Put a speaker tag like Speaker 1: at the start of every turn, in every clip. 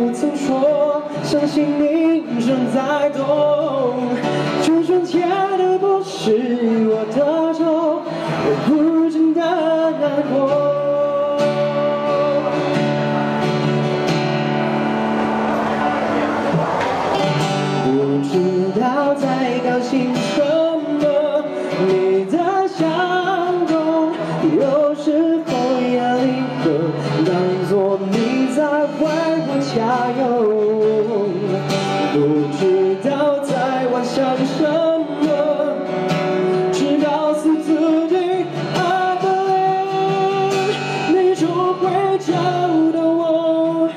Speaker 1: 不曾说，相信你正在懂。就算牵的不是我的手，我不如真的难过。不知道在高兴什么，你的笑容有时候也立刻当作你在为我加油。不知道在妄想什么，只告诉自己 I believe 你终会找到我。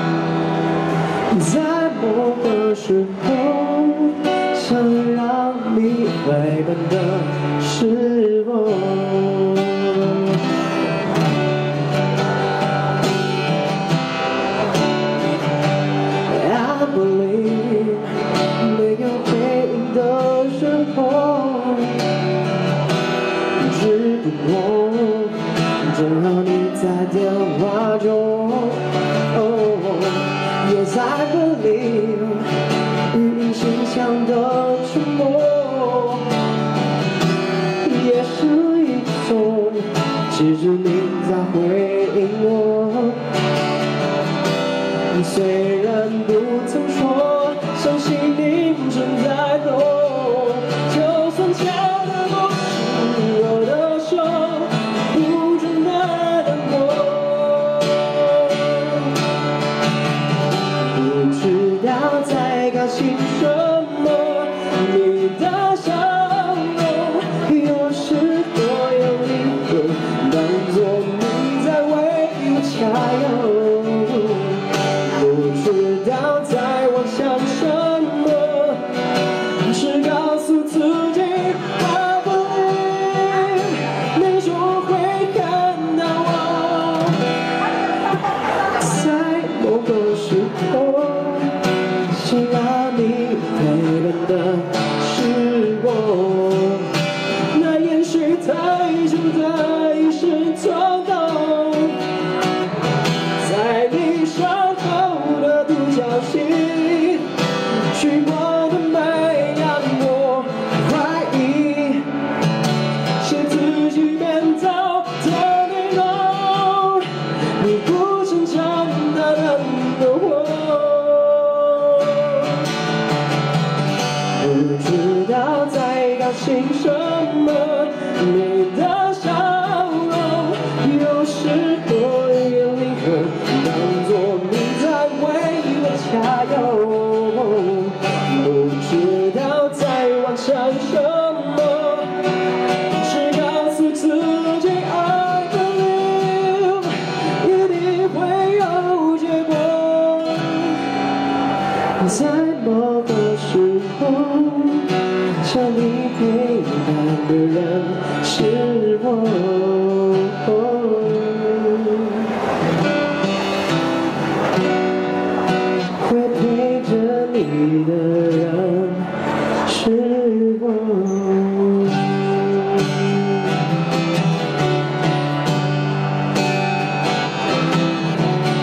Speaker 1: 在某个时候，想让你回本的是我。I believe 没有回应的时候，只不过正好你在电话中。Yes, I believe 语音信箱的沉默，也是一种其实你在回应我。虽然不曾说，相信你正在懂。就算牵的不是我的手，不真的难过。不知道在高兴什么，你的笑容有时我有一个当作你在为我加油。不知道在妄想什么，只告诉自己 I believe 你终会看到我。在某个时候，想让你陪伴的是我。那也许太久的一时冲动，在你伤口的独角戏，许过的没让我怀疑，是自己编造的内容，你不曾真的认得我。不知道在高兴什么，你的笑容有时我也立刻当作你在为我加油。不知道在妄想什么，只告诉自己 I believe 一定会有结果。在某个时候，想你陪伴的人是我。会陪着你的人是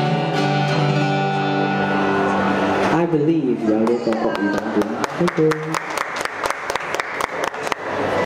Speaker 1: 我。I believe 有呢個國語版本。